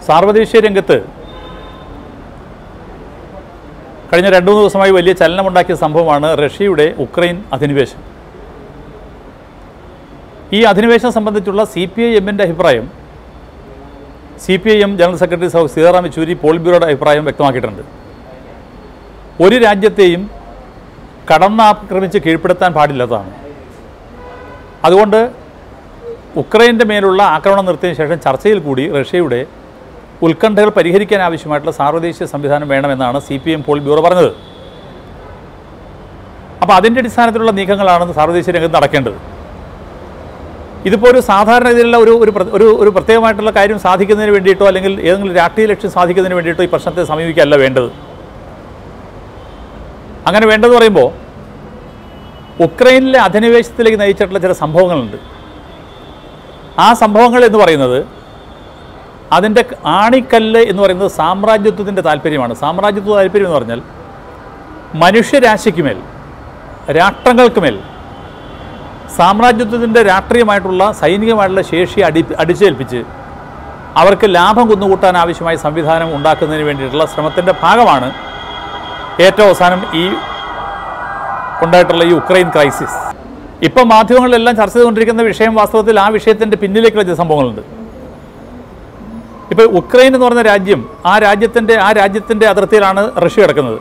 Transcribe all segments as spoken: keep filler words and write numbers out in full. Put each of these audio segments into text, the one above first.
സാർവദേശീയ രംഗത്ത് കഴിഞ്ഞ രണ്ടു മൂന്ന് ദിവസമായി വലിയ ചലനമുണ്ടാക്കിയ സംഭവമാണ് റഷ്യയുടെ ഉക്രൈൻ അധിനിവേശം. ഈ അധിനിവേശം സംബന്ധിച്ചുള്ള സി പി ഐ എമ്മിൻ്റെ അഭിപ്രായം C P I M general secretary Sitaram Yechury പോളിറ്റ് ബ്യൂറോയുടെ അഭിപ്രായം വ്യക്തമാക്കിയിട്ടുണ്ട്. ഒരു രാജ്യത്തെയും കടന്നാക്രമിച്ച് കീഴ്പ്പെടുത്താൻ പാടില്ലാത്തതാണ്. അതുകൊണ്ട് ഉക്രൈൻ്റെ മേലുള്ള ആക്രമണം നിർത്തിയതിനു ശേഷം ചർച്ചയിൽ കൂടി റഷ്യയുടെ ഉത്കണ്ഠകൾ പരിഹരിക്കാൻ ആവശ്യമായിട്ടുള്ള സാർവദേശീയ സംവിധാനം വേണമെന്നാണ് C P M polit bureau പറഞ്ഞത്. അപ്പോൾ അതിൻ്റെ അടിസ്ഥാനത്തിലുള്ള നീക്കങ്ങളാണ് സാർവദേശീയ രംഗത്ത് നടക്കേണ്ടത്. ഇതിപ്പോൾ ഒരു സാധാരണ രീതിയിലുള്ള ഒരു ഒരു ഒരു പ്രത്യേകമായിട്ടുള്ള കാര്യം സാധിക്കുന്നതിന് വേണ്ടിയിട്ടോ അല്ലെങ്കിൽ ഏതെങ്കിലും രാഷ്ട്രീയ ലക്ഷ്യം സാധിക്കുന്നതിന് വേണ്ടിയിട്ടോ ഈ പ്രശ്നത്തെ സമീപിക്കുകയല്ല വേണ്ടത്. അങ്ങനെ വേണ്ടതെന്ന് പറയുമ്പോൾ ഉക്രൈനിലെ അധിനിവേശത്തിലേക്ക് നയിച്ചിട്ടുള്ള ചില സംഭവങ്ങളുണ്ട്. ആ സംഭവങ്ങൾ എന്ന് പറയുന്നത് അതിൻ്റെ ആണിക്കല്ല് എന്ന് പറയുന്നത് സാമ്രാജ്യത്വത്തിൻ്റെ താല്പര്യമാണ്. സാമ്രാജ്യത്വ താല്പര്യം എന്ന് പറഞ്ഞാൽ മനുഷ്യരാശിക്കുമേൽ, രാഷ്ട്രങ്ങൾക്കുമേൽ സാമ്രാജ്യത്വത്തിൻ്റെ രാഷ്ട്രീയമായിട്ടുള്ള സൈനികമായിട്ടുള്ള ശേഷി അടി അടിച്ചേൽപ്പിച്ച് അവർക്ക് ലാഭം കുന്നുകൂട്ടാൻ ആവശ്യമായ സംവിധാനം ഉണ്ടാക്കുന്നതിന് വേണ്ടിയിട്ടുള്ള ശ്രമത്തിൻ്റെ ഭാഗമാണ് ഏറ്റവും അവസാനം ഈ ഉണ്ടായിട്ടുള്ള ഈ ഉക്രൈൻ ക്രൈസിസ്. ഇപ്പം മാധ്യമങ്ങളിലെല്ലാം ചർച്ച ചെയ്തുകൊണ്ടിരിക്കുന്ന വിഷയം വാസ്തവത്തിൽ ആ വിഷയത്തിൻ്റെ പിന്നിലേക്കുള്ള ചില സംഭവങ്ങളുണ്ട്. ഇപ്പോൾ ഉക്രൈൻ എന്ന് പറയുന്ന രാജ്യം, ആ രാജ്യത്തിൻ്റെ ആ രാജ്യത്തിൻ്റെ അതിർത്തിയിലാണ് റഷ്യ കിടക്കുന്നത്.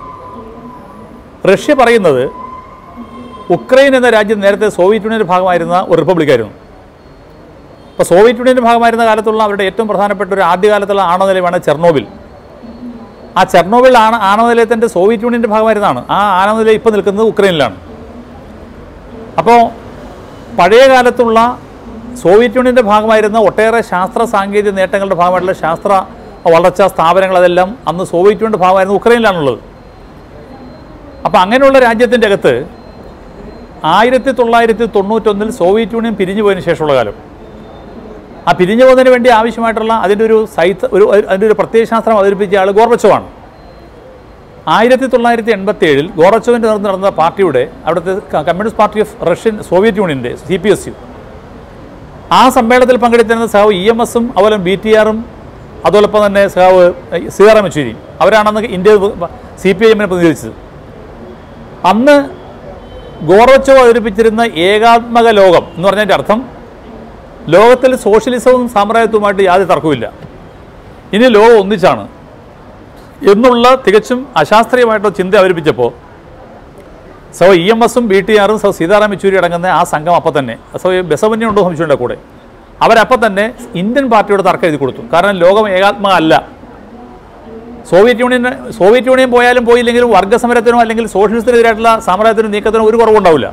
റഷ്യ പറയുന്നത് ഉക്രൈൻ എന്ന രാജ്യം നേരത്തെ സോവിയറ്റ് യൂണിയൻ്റെ ഭാഗമായിരുന്ന ഒരു റിപ്പബ്ലിക്കായിരുന്നു. അപ്പോൾ സോവിയറ്റ് യൂണിയൻ്റെ ഭാഗമായിരുന്ന കാലത്തുള്ള അവരുടെ ഏറ്റവും പ്രധാനപ്പെട്ട ഒരു ആദ്യകാലത്തുള്ള ആണവനിലയമാണ് ചെർണോബിൽ. ആ ചെർണോബിൽ ആണ് ആണവനിലയത്തിൻ്റെ സോവിയറ്റ് യൂണിയൻ്റെ ഭാഗമായിരുന്നതാണ്. ആ ആണവനിലയം ഇപ്പോൾ നിൽക്കുന്നത് ഉക്രൈനിലാണ്. അപ്പോൾ പഴയ കാലത്തുള്ള സോവിയറ്റ് യൂണിയൻ്റെ ഭാഗമായിരുന്ന ഒട്ടേറെ ശാസ്ത്ര സാങ്കേതിക നേട്ടങ്ങളുടെ ഭാഗമായിട്ടുള്ള ശാസ്ത്ര വളർച്ചാ സ്ഥാപനങ്ങൾ അതെല്ലാം അന്ന് സോവിയറ്റ് യൂണിയൻ്റെ ഭാഗമായിരുന്ന ഉക്രൈനിലാണുള്ളത്. അപ്പോൾ അങ്ങനെയുള്ള രാജ്യത്തിൻ്റെ അകത്ത് ആയിരത്തി തൊള്ളായിരത്തി തൊണ്ണൂറ്റൊന്നിൽ സോവിയറ്റ് യൂണിയൻ പിരിഞ്ഞു പോയതിനു ശേഷമുള്ള കാലം, ആ പിരിഞ്ഞു പോകുന്നതിന് വേണ്ടി ആവശ്യമായിട്ടുള്ള അതിൻ്റെ ഒരു സൈത്ത് ഒരു അതിൻ്റെ ഒരു പ്രത്യയശാസ്ത്രം അവതരിപ്പിച്ച ആൾ ഗോർബച്ചോവാണ്. ആയിരത്തി തൊള്ളായിരത്തി എൺപത്തി ഏഴിൽ ഗോർബച്ചോവിൻ്റെ നേതൃത്വം നടന്ന പാർട്ടിയുടെ അവിടുത്തെ communist party of Russian Soviet യൂണിയൻ്റെ സി പി എസ് യു ആ സമ്മേളനത്തിൽ പങ്കെടുത്തിരുന്ന സഹാവ് ഇ എം എസും അതുപോലെ ബി ടി ആറും അതോടൊപ്പം തന്നെ സഹാവ് സീതാറാം യെച്ചൂരിയും അവരാണെന്ന് ഇന്ത്യ സി പി ഐ എമ്മിനെ പ്രതിനിധീകരിച്ചത്. അന്ന് ഗോർബച്ചോവ് അവതരിപ്പിച്ചിരുന്ന ഏകാത്മക ലോകം എന്ന് പറഞ്ഞതിൻ്റെ അർത്ഥം ലോകത്തിൽ സോഷ്യലിസവും സാമ്രാജ്യത്വവുമായിട്ട് യാതൊരു തർക്കവുമില്ല, ഇനി ലോകം ഒന്നിച്ചാണ് എന്നുള്ള തികച്ചും അശാസ്ത്രീയമായിട്ടുള്ള ചിന്ത അവതരിപ്പിച്ചപ്പോൾ സോ ഇ എം എസും ബി ടി ആറും സോ സീതാറാം യെച്ചൂരി അടങ്ങുന്ന ആ സംഘം അപ്പം തന്നെ സോ ബെസവന്യ ഉണ്ടോ സംശയമുണ്ട് കൂടെ അവരപ്പം തന്നെ ഇന്ത്യൻ പാർട്ടിയോട് തർക്കം എഴുതി കൊടുത്തു. കാരണം ലോകം ഏകാത്മക അല്ല. സോവിയറ്റ് യൂണിയൻ സോവിയറ്റ് യൂണിയൻ പോയാലും പോയില്ലെങ്കിലും വർഗ്ഗസമരത്തിനോ അല്ലെങ്കിൽ സോഷ്യലിസ്റ്റിനെതിരായിട്ടുള്ള സാമ്രാജ്യത്തിനോ നീക്കത്തിനോ ഒരു കുറവുണ്ടാവില്ല.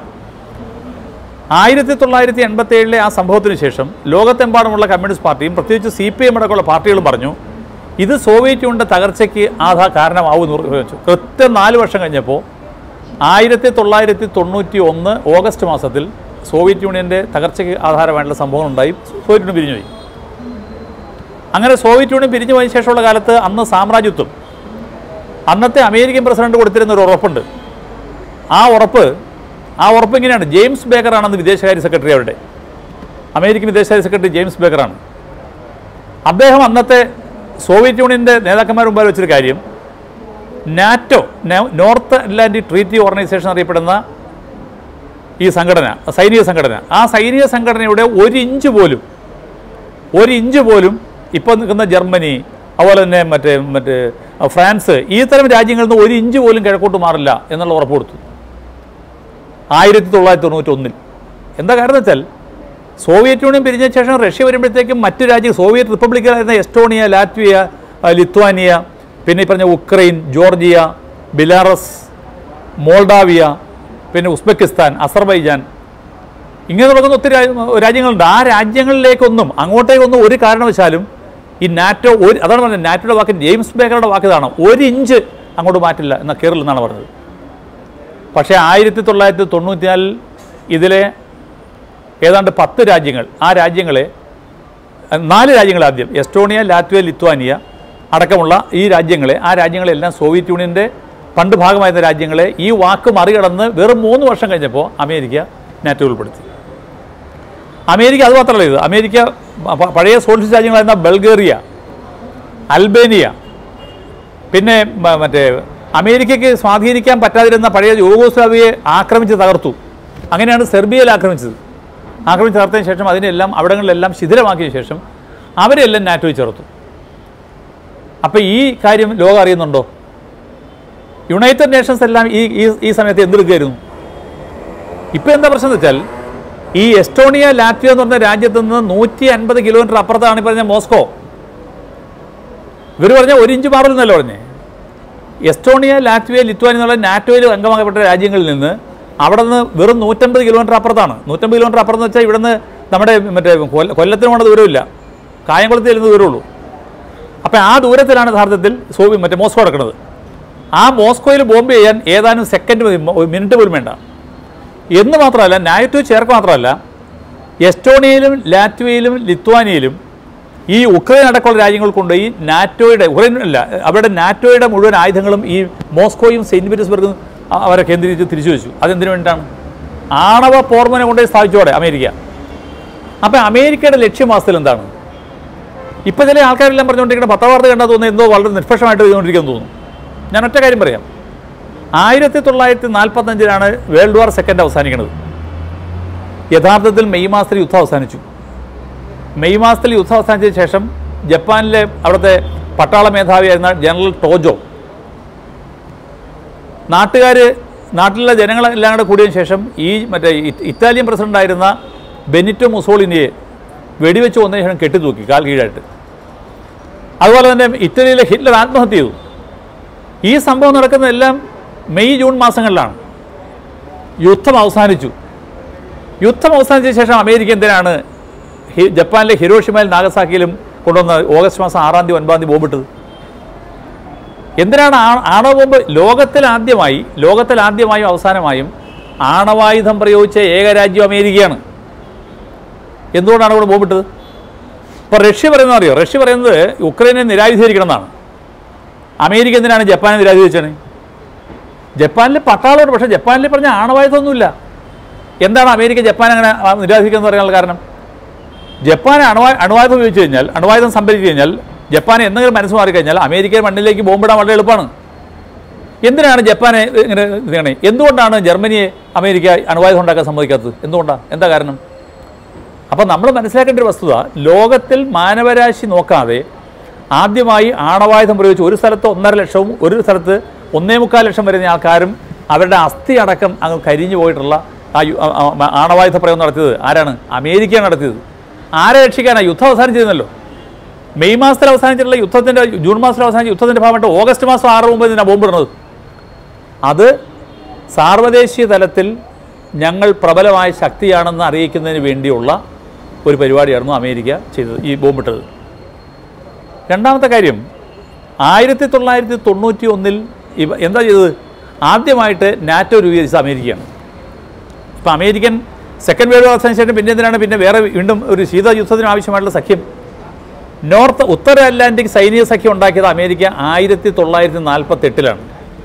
ആയിരത്തി തൊള്ളായിരത്തി എൺപത്തി ഏഴിലെ ആ സംഭവത്തിന് ശേഷം ലോകത്തെമ്പാടുമുള്ള കമ്മ്യൂണിസ്റ്റ് പാർട്ടിയും പ്രത്യേകിച്ച് സി പി എം അടക്കമുള്ള പാർട്ടികളും പറഞ്ഞു ഇത് സോവിയറ്റ് യൂണിയൻ്റെ തകർച്ചയ്ക്ക് ആധാ കാരണമാവുമെന്ന് വെച്ചു. കൃത്യം നാല് വർഷം കഴിഞ്ഞപ്പോൾ ആയിരത്തി തൊള്ളായിരത്തി തൊണ്ണൂറ്റി ഒന്ന് ഓഗസ്റ്റ് മാസത്തിൽ സോവിയറ്റ് യൂണിയൻ്റെ തകർച്ചയ്ക്ക് ആധാരമായിട്ടുള്ള സംഭവം ഉണ്ടായി. സോവിയറ്റ് യൂണിയൻ പിരിഞ്ഞുപോയി. അങ്ങനെ സോവിയറ്റ് യൂണിയൻ പിരിഞ്ഞു പോയതിനു ശേഷമുള്ള കാലത്ത് അന്ന് സാമ്രാജ്യത്വം അന്നത്തെ അമേരിക്കൻ പ്രസിഡന്റ് കൊടുത്തിരുന്ന ഒരു ഉറപ്പുണ്ട്. ആ ഉറപ്പ് ആ ഉറപ്പ് ഇങ്ങനെയാണ്. ജെയിംസ് ബേക്കറാണെന്ന് വിദേശകാര്യ സെക്രട്ടറി, അവരുടെ അമേരിക്കൻ വിദേശകാര്യ സെക്രട്ടറി ജെയിംസ് ബേക്കറാണ്. അദ്ദേഹം അന്നത്തെ സോവിയറ്റ് യൂണിയൻ്റെ നേതാക്കന്മാർ മുമ്പാൽ വെച്ചൊരു കാര്യം, NATO North Atlantic Treaty Organisation അറിയപ്പെടുന്ന ഈ സംഘടന, സൈനിക സംഘടന, ആ സൈനിക സംഘടനയുടെ ഒരു ഇഞ്ച് പോലും ഒരു ഇഞ്ച് പോലും ഇപ്പോൾ നിൽക്കുന്ന ജർമ്മനി അതുപോലെ തന്നെ മറ്റേ മറ്റേ ഫ്രാൻസ് ഈ തരം രാജ്യങ്ങളിൽ നിന്ന് ഒരു ഇഞ്ച് പോലും കിഴക്കോട്ട് മാറില്ല എന്നുള്ള ഉറപ്പ് കൊടുത്തു ആയിരത്തി തൊള്ളായിരത്തി തൊണ്ണൂറ്റി ഒന്നിൽ. എന്താ കാരണം വെച്ചാൽ സോവിയറ്റ് യൂണിയൻ പിരിഞ്ഞ ശേഷം റഷ്യ വരുമ്പോഴത്തേക്കും മറ്റു രാജ്യം സോവിയറ്റ് റിപ്പബ്ലിക്കായിരുന്ന എസ്റ്റോണിയ, ലാറ്റ്വിയ, ലിത്വാനിയ, പിന്നെ ഈ പറഞ്ഞ ഉക്രൈൻ, ജോർജിയ, ബെലാറസ്, മോൾഡാവിയ, പിന്നെ ഉസ്ബെക്കിസ്ഥാൻ, അസർബൈജാൻ, ഇങ്ങനെ തുടങ്ങുന്ന ഒത്തിരി രാജ്യങ്ങളുണ്ട്. ആ രാജ്യങ്ങളിലേക്കൊന്നും അങ്ങോട്ടേക്കൊന്നും ഒരു കാരണവശാലും ഈ നാറ്റോ ഒരു അതാണ് പറഞ്ഞത്, നാറ്റോയുടെ വാക്ക് ജെയിംസ് ബേക്കറുടെ വാക്ക് ഇതാണ്, ഒരു ഇഞ്ച് അങ്ങോട്ട് മാറ്റില്ല എന്ന കേരളം എന്നാണ് പറഞ്ഞത്. പക്ഷേ ആയിരത്തി തൊള്ളായിരത്തി തൊണ്ണൂറ്റിനാലിൽ ഇതിലെ ഏതാണ്ട് പത്ത് രാജ്യങ്ങൾ, ആ രാജ്യങ്ങളെ നാല് രാജ്യങ്ങൾ ആദ്യം എസ്റ്റോണിയ, ലാറ്റ്വിയ, ലിത്വാനിയ അടക്കമുള്ള ഈ രാജ്യങ്ങളെ ആ രാജ്യങ്ങളെല്ലാം സോവിയറ്റ് യൂണിയൻ്റെ പണ്ട് ഭാഗമായിരുന്ന രാജ്യങ്ങളെ ഈ വാക്ക് മറികടന്ന് വെറും മൂന്ന് വർഷം കഴിഞ്ഞപ്പോൾ അമേരിക്ക നാറ്റോ ഉൾപ്പെടുത്തി. അമേരിക്ക അത് മാത്രമല്ല ഇത്, അമേരിക്ക പഴയ സോഷ്യലിസ്റ്റ് രാജ്യങ്ങളായിരുന്ന ബൾഗേറിയ, അൽബേനിയ, പിന്നെ മറ്റേ അമേരിക്കയ്ക്ക് സ്വാധീനിക്കാൻ പറ്റാതിരുന്ന പഴയ യൂഗോസ്ലാവിയെ ആക്രമിച്ച് തകർത്തു. അങ്ങനെയാണ് സെർബിയയിൽ ആക്രമിച്ചത്. ആക്രമിച്ച് തകർത്തതിന് ശേഷം അതിനെല്ലാം അവിടങ്ങളിലെല്ലാം ശിഥിലമാക്കിയ ശേഷം അവരെല്ലാം നാറ്റോയിൽ ചേർത്തു. അപ്പോൾ ഈ കാര്യം ലോകം അറിയുന്നുണ്ടോ? യുണൈറ്റഡ് നേഷൻസ് എല്ലാം ഈ ഈ സമയത്ത് എന്തെടുക്കുകയായിരുന്നു? ഇപ്പോൾ എന്താ പ്രശ്നം എന്ന് വെച്ചാൽ, ഈ എസ്റ്റോണിയ, ലാറ്റ്വിയ എന്ന് പറഞ്ഞ രാജ്യത്ത് നിന്ന് നൂറ്റി അൻപത് കിലോമീറ്റർ അപ്പുറത്താണ് ഈ പറഞ്ഞ മോസ്കോ. ഇവർ പറഞ്ഞാൽ ഒരു ഇഞ്ച് മാറില്ലെന്നല്ലോ പറഞ്ഞേ. എസ്റ്റോണിയ, ലാറ്റ്വിയ, ലിത്വാനിയ എന്നുള്ള നാറ്റോയിൽ അംഗമാക്കപ്പെട്ട രാജ്യങ്ങളിൽ നിന്ന് അവിടെ നിന്ന് വെറും നൂറ്റമ്പത് കിലോമീറ്റർ അപ്പുറത്താണ്. നൂറ്റമ്പത് കിലോമീറ്റർ അപ്പുറത്ത് വെച്ചാൽ ഇവിടെ നിന്ന് നമ്മുടെ മറ്റേ കൊല്ലത്തിന് പോകേണ്ട ദൂരമില്ല, കായംകുളത്ത് ചെല്ലുന്ന ദൂരമുള്ളൂ. അപ്പോൾ ആ ദൂരത്തിലാണ് യഥാർത്ഥത്തിൽ സോവി മറ്റേ മോസ്കോ നടക്കുന്നത്. ആ മോസ്കോയിൽ ബോംബ് ചെയ്യാൻ ഏതാനും സെക്കൻഡ് മതി, മിനിറ്റ് പോലും വേണ്ട. എന്ന് മാത്രമല്ല, നാറ്റോ ചേർക്ക് മാത്രമല്ല, എസ്റ്റോണിയയിലും ലാറ്റ്വിയയിലും ലിത്വാനിയയിലും ഈ ഉക്രൈൻ അടക്കമുള്ള രാജ്യങ്ങൾ കൊണ്ട് ഈ നാറ്റോയുടെ ഉക്രൈനല്ല അവരുടെ നാറ്റോയുടെ മുഴുവൻ ആയുധങ്ങളും ഈ മോസ്കോയും സെയിൻറ്റ് പീറ്റേഴ്സ്ബർഗും അവരെ കേന്ദ്രീകരിച്ച് തിരിച്ചു വെച്ചു. അതെന്തിനു വേണ്ടിയിട്ടാണ്? ആണവ പോർമുന കൊണ്ടുപോയി സ്ഥാപിച്ചോടെ അമേരിക്ക. അപ്പോൾ അമേരിക്കയുടെ ലക്ഷ്യമാസത്തിൽ എന്താണ്? ഇപ്പോൾ ചില ആൾക്കാരെല്ലാം പറഞ്ഞുകൊണ്ടിരിക്കുന്ന പത്രവാർത്ത കണ്ടാൽ തോന്നുന്നത് എന്തോ വളരെ നിഷ്പക്ഷമായിട്ട് ചെയ്തുകൊണ്ടിരിക്കുമെന്ന് തോന്നുന്നു. ഞാൻ ഒറ്റ കാര്യം പറയാം. ആയിരത്തി തൊള്ളായിരത്തി നാൽപ്പത്തഞ്ചിലാണ് വേൾഡ് വാർ സെക്കൻഡ് അവസാനിക്കുന്നത്. യഥാർത്ഥത്തിൽ മെയ് മാസത്തിൽ യുദ്ധം അവസാനിച്ചു. മെയ് മാസത്തിൽ യുദ്ധം അവസാനിച്ചതിന് ശേഷം ജപ്പാനിലെ അവിടുത്തെ പട്ടാള മേധാവിയായിരുന്ന ജനറൽ ടോജോ നാട്ടുകാർ നാട്ടിലെ ജനങ്ങളെല്ലാം കൂടെ കൂടിയതിന് ശേഷം ഈ മറ്റേ ഇറ്റാലിയൻ പ്രസിഡൻ്റായിരുന്ന ബെനിറ്റോ മുസോളിനിയെ വെടിവെച്ച് കൊന്നതിന് ശേഷം കെട്ടിത്തൂക്കി കാൽ കീഴായിട്ട്. അതുപോലെ തന്നെ ഇറ്റലിയിലെ ഹിറ്റ്ലർ ആത്മഹത്യ ചെയ്തു. ഈ സംഭവം നടക്കുന്നതെല്ലാം മെയ് ജൂൺ മാസങ്ങളിലാണ്. യുദ്ധം അവസാനിച്ചു. യുദ്ധം അവസാനിച്ച ശേഷം അമേരിക്ക എന്തിനാണ് ജപ്പാനിലെ ഹിരോഷിമയിൽ നാഗസാക്കിയിലും കൊണ്ടുവന്ന് ഓഗസ്റ്റ് മാസം ആറാം തീയതി ഒൻപതാം തീയതി ബോംബിട്ടത്? എന്തിനാണ് ആണവ ബോംബ്? ലോകത്തിലാദ്യമായി ലോകത്തിലാദ്യമായും അവസാനമായും ആണവായുധം പ്രയോഗിച്ച ഏക രാജ്യം അമേരിക്കയാണ്. എന്തുകൊണ്ടാണ് ഇവിടെ ബോംബിട്ടത്? ഇപ്പോൾ റഷ്യ പറയുന്നത് അറിയോ? റഷ്യ പറയുന്നത് യുക്രൈനെ നിരായുധീകരിക്കണം എന്നാണ്. അമേരിക്ക എന്തിനാണ് ജപ്പാനെ നിരായുധീകരിച്ചത്? ജപ്പാനിലെ പട്ടാളോട്. പക്ഷേ ജപ്പാനിൽ പറഞ്ഞ ആണവായുധമൊന്നുമില്ല. എന്താണ് അമേരിക്ക ജപ്പാൻ അങ്ങനെ നിരായുധീകരിക്കുന്നത് പറയാനുള്ള കാരണം? ജപ്പാൻ അണുവാ അണുവായുധം ഉപയോഗിച്ച് കഴിഞ്ഞാൽ, അണുവായുധം സംഭരിച്ചു കഴിഞ്ഞാൽ, ജപ്പാൻ എന്തെങ്കിലും മനസ്സ് മാറിക്കഴിഞ്ഞാൽ അമേരിക്കയുടെ മണ്ണിലേക്ക് ബോംബിടാൻ വളരെ എളുപ്പമാണ്. എന്തിനാണ് ജപ്പാനെ ഇങ്ങനെ ഇതാണ്? എന്തുകൊണ്ടാണ് ജർമ്മനിയെ അമേരിക്ക അണുവായുധം ഉണ്ടാക്കാൻ സമ്മതിക്കാത്തത്? എന്തുകൊണ്ടാണ്? എന്താ കാരണം? അപ്പോൾ നമ്മൾ മനസ്സിലാക്കേണ്ട ഒരു വസ്തുത, ലോകത്തിൽ മാനവരാശി നോക്കാതെ ആദ്യമായി ആണവായുധം പ്രയോഗിച്ച് ഒരു സ്ഥലത്ത് ഒന്നര ലക്ഷവും ഒരു സ്ഥലത്ത് ഒന്നേ മുക്കാൽ ലക്ഷം വരുന്ന ആൾക്കാരും അവരുടെ അസ്ഥി അടക്കം അങ്ങ് കരിഞ്ഞു പോയിട്ടുള്ള ആ ആണവായുധ പ്രയോഗം നടത്തിയത് ആരാണ്? അമേരിക്കയാണ് നടത്തിയത്. ആരെ രക്ഷിക്കാനാണ്? യുദ്ധം അവസാനിച്ചിരുന്നല്ലോ. മെയ് മാസത്തിൽ അവസാനിച്ചിട്ടുള്ള യുദ്ധത്തിൻ്റെ ജൂൺ മാസത്തിൽ അവസാനിച്ച യുദ്ധത്തിൻ്റെ ഭാഗമായിട്ട് ഓഗസ്റ്റ് മാസം ആറ് മുമ്പ് ഇതിനാണ് ബോംബിടുന്നത്. അത് സാർവദേശീയ തലത്തിൽ ഞങ്ങൾ പ്രബലമായ ശക്തിയാണെന്ന് അറിയിക്കുന്നതിന് വേണ്ടിയുള്ള ഒരു പരിപാടിയായിരുന്നു അമേരിക്ക ചെയ്തത്, ഈ ബോംബിട്ടത്. രണ്ടാമത്തെ കാര്യം, ആയിരത്തി തൊള്ളായിരത്തി തൊണ്ണൂറ്റി ഒന്നിൽ ഇവ എന്താ ചെയ്തത്? ആദ്യമായിട്ട് നാറ്റോ രൂപീകരിച്ചത് അമേരിക്കയാണ്. ഇപ്പോൾ അമേരിക്കൻ സെക്കൻഡ് വേൾഡ് വാർ അവസാനിച്ച ശേഷം പിന്നെ എന്തിനാണ് പിന്നെ വേറെ വീണ്ടും ഒരു ശീതയുദ്ധത്തിന് ആവശ്യമായിട്ടുള്ള സഖ്യം? നോർത്ത് ഉത്തര അറ്റ്ലാന്റിക് സൈനിക സഖ്യം ഉണ്ടാക്കിയത് അമേരിക്ക ആയിരത്തി തൊള്ളായിരത്തി നാൽപ്പത്തി എട്ടിലാണ്.